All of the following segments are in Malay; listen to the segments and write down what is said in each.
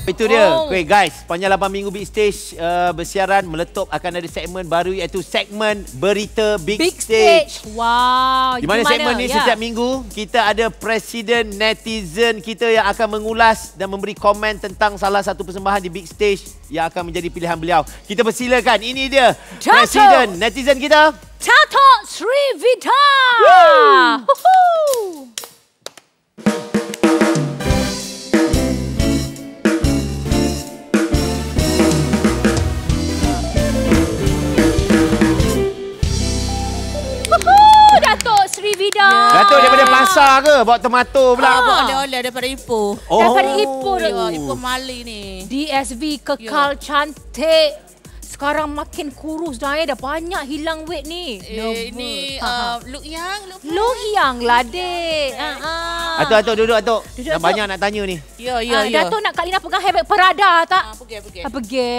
Itu dia. Okay, guys, sepanjang 8 minggu Big Stage bersiaran meletup akan ada segmen baru iaitu segmen Berita Big Stage. Wow. Di mana segmen ni setiap minggu kita ada presiden netizen kita yang akan mengulas dan memberi komen tentang salah satu persembahan di Big Stage yang akan menjadi pilihan beliau. Kita persilakan. Ini dia presiden netizen kita, Dato' Sri Vida. Dato' Sri Vida. Dato' daripada pasar ke? Bawa tomato pula. Bawa oleh-oleh daripada Ipoh. Daripada Ipoh. Ya, Ipoh Mali ni. DSV kekal cantik. Sekarang makin kurus dah dah banyak hilang weight ni. Ini look yang lah dek. Atuk duduk Atuk. Dah banyak nak tanya ni. Ya. Dato' nak Kak Lina pegang handbag Prada tak? Pergi. Pergi.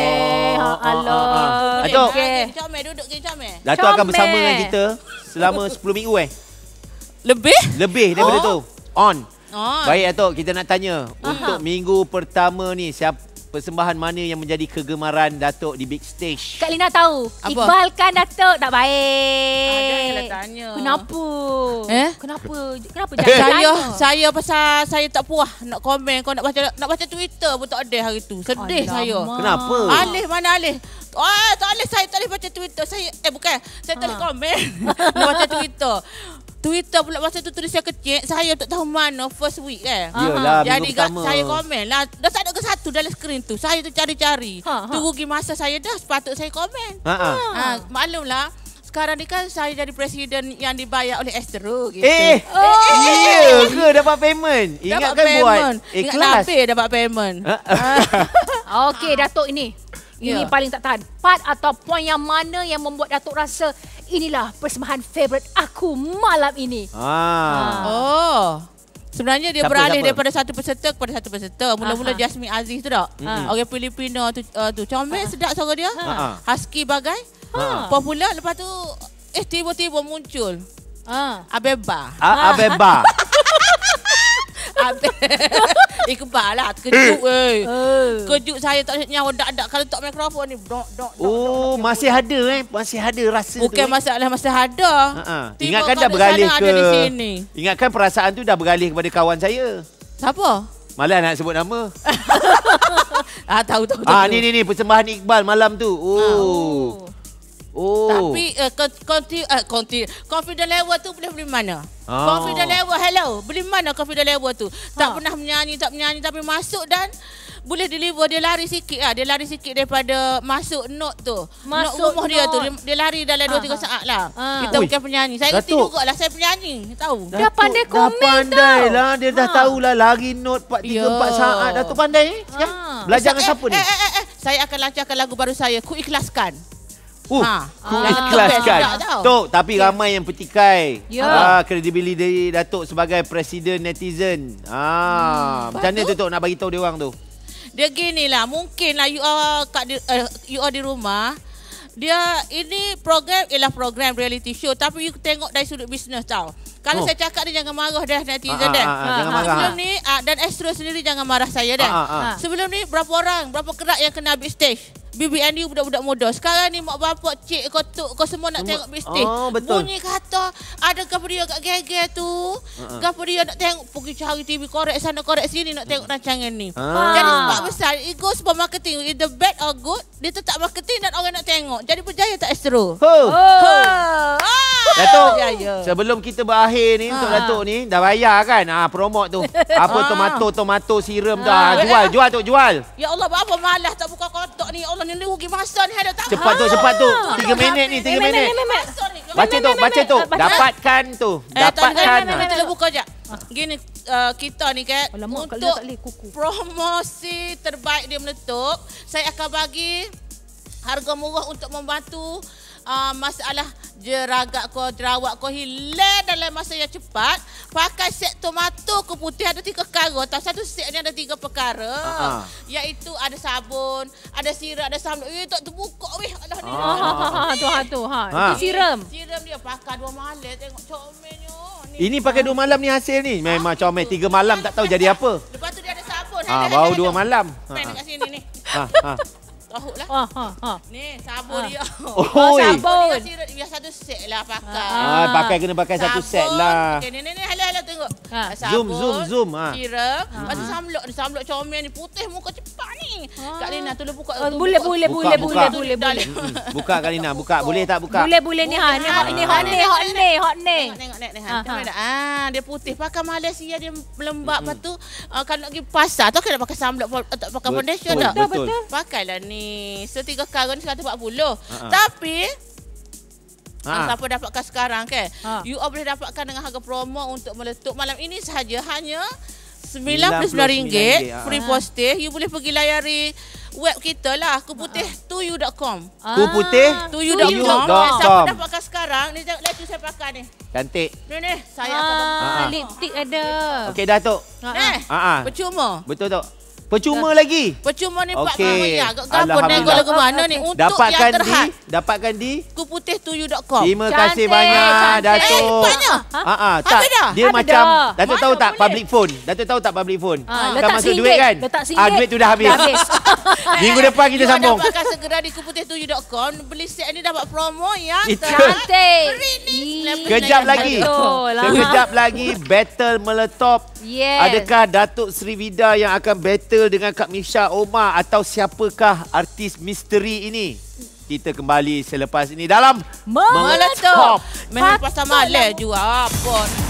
Allah. Atuk. Comel duduk gini comel. Datuk akan bersama dengan kita selama 10 minggu Lebih daripada tu. On. Baik Atuk, kita nak tanya. Untuk minggu pertama ni, persembahan mana yang menjadi kegemaran Datuk di Big Stage? Kak Lina tahu. Apa? Iqbal kan Datuk tak baik. Janganlah tanya. Kenapa? Kenapa jangan tanya? Saya pasal saya tak puas nak komen. Kau nak baca Twitter pun tak ada hari tu. Sedih saya. Kenapa? Alih mana Alih? Saya tak boleh baca Twitter. Saya tak boleh komen. Nak baca Twitter pula masa tu tulis saya kecil, saya tak tahu mana first week kan. Yalah, jadi minggu pertama. Saya komen lah. Dah tak ada ke satu dalam skrin tu. Saya tu cari-cari. Tu rugi masa saya dah sepatut saya komen. Maklumlah. Sekarang ni kan saya jadi presiden yang dibayar oleh Astro gitu. Ya ke dapat payment? Ingatkan buat Ingat kelas. Nabil dapat payment. Okey Datuk ini. Ini paling tak tahan. Part atau poin yang mana yang membuat Datuk rasa inilah persembahan favourite aku malam ini? Sebenarnya dia beralih daripada satu peserta kepada satu peserta. Mula-mula Jasmine Aziz tu tak? Orang Filipina tu comel sedap suara dia. Husky bagai. Popular, lepas tu tiba-tiba muncul Abeba. Iqbal lah, terkejut kejut saya tak nyawa dak-dak kalau tak mikrofon ni. Masih ada rasa tu. Bukan masalah masih ada. Ingatkan dah beralih ke di sini. Ingatkan perasaan tu dah beralih kepada kawan saya. Siapa? Malah nak sebut nama. Tahu. Ni persembahan Iqbal malam tu. Tapi confident level tu boleh beli mana? Confident level, hello. Beli mana confident level tu? Tak pernah menyanyi tapi masuk dan boleh deliver. Dia lari sikit lah. Dia lari sikit daripada masuk note tu. Note rumah dia tu. Dia lari dalam 2-3 saat lah. Kita bukan penyanyi. Saya ngerti juga lah saya penyanyi. Tahu. Dah pandai komen dah pandai lah. Dia dah tahulah lari note 3-4 saat. Datuk pandai belajar dengan siapa ni? Saya akan lancarkan lagu baru saya. Ku ikhlaskan. Ku ikhlaskan. Tok, tapi ramai yang petikai kredibiliti Datuk sebagai presiden netizen. Macam mana tu Tok nak bagi tahu dia orang tu? Dia ginilah, mungkinlah you are di rumah. Ini program ialah program reality show tapi you tengok dari sudut bisnes tau. Kalau saya cakap dia jangan marah dah netizen dah. Jangan marah. Sebelum ni dan Astro sendiri jangan marah saya dah. Sebelum ni berapa kerak yang kena Big Stage? BBNU budak-budak muda. Sekarang ni mak bapak, cik, kau semua nak tengok Big Stage. Bunyi kata ada gapo dia kat geger tu. Gapo dia nak tengok pergi cari TV korek sana korek sini nak tengok rancangan ni. Jadi sebab besar it goes for marketing. Either bad or good, dia tetap marketing dan orang nak tengok. Jadi berjaya tak Astro? Datuk, sebelum kita berakhir ni untuk Datuk ni dah bayar kan promote tu. Apa tomato siram tu. Jual Tok, jual. Ya Allah, apa malas tak buka kotak ni. Allah ni rugi masa ni ada tak? Cepat tu. 3 minit ni, 3 minit. Baca tu. Dapatkan tu. Dapatkan. Kita buka je. Gini kita ni kan untuk promosi terbaik dia meletup, saya akan bagi harga murah untuk membantu masalah jerawat kau hilang dalam masa yang cepat. Pakai set tomato ke putih ada 3 perkara. Satu set ni ada 3 perkara. Iaitu ada sabun, ada siram, ada sabun. Tak terbuka weh. Tu siram. Siram dia pakai 2 malam tengok comelnya. Ini pakai 2 malam ni hasil ni. Memang comel 3 malam tak tahu jadi apa. Lepas tu dia ada sabun. Baru 2 malam. Main dekat sini ni. Tahu lah. Ni sabun dia. Sabun. Biar satu set lah pakai. Kena pakai satu set lah. Okay, ni hala tengok. Zoom. Sirup. Lepas tu samlok comel ni putih muka cepat ni. Kak Lina tolong buka. Boleh. Buka Kak Lina, buka. Boleh tak buka? Boleh ni ha. Ni hot ni. Tengok. Dia putih. Pakai Malaysia dia lembab. Lepas tu kalau nak pergi pasar tu kena pakai samlok atau pakai foundation tak? Betul. Pakailah ni. So 3 karung ni 140. Tapi siapa dapatkan sekarang kan? You all boleh dapatkan dengan harga promo untuk meletup malam ini sahaja hanya RM99 free postage. You boleh pergi layari web kita lah, kuputih2u.com. Kuputih2u.com. Siapa dapatkan sekarang ni, lihat tu saya pakai ni. Cantik. Ni saya akan lipstick ada. Okey Datuk. Percuma. Betul tak? Percuma lagi. Percuma ni Pak Maria. Agak gampang nego lagu mana ni untuk yang terhad. Dapatkan di kuputih2u.com. Terima kasih banyak Datuk. Banyak. Tak. Dia macam Datuk tahu tak public phone? Datuk tahu tak public phone? Kan masuk duit kan? Duit tu dah habis. Minggu depan kita sambung. Dapatkan segera di kuputih2u.com. Beli set ni dapat promo yang cantik. Sekejap lagi battle meletop. Adakah Datuk Sri Vida yang akan battle dengan Kak Misha Omar atau siapakah artis misteri ini? Kita kembali selepas ini dalam Meletup. Memang pasal malas juga. Apa?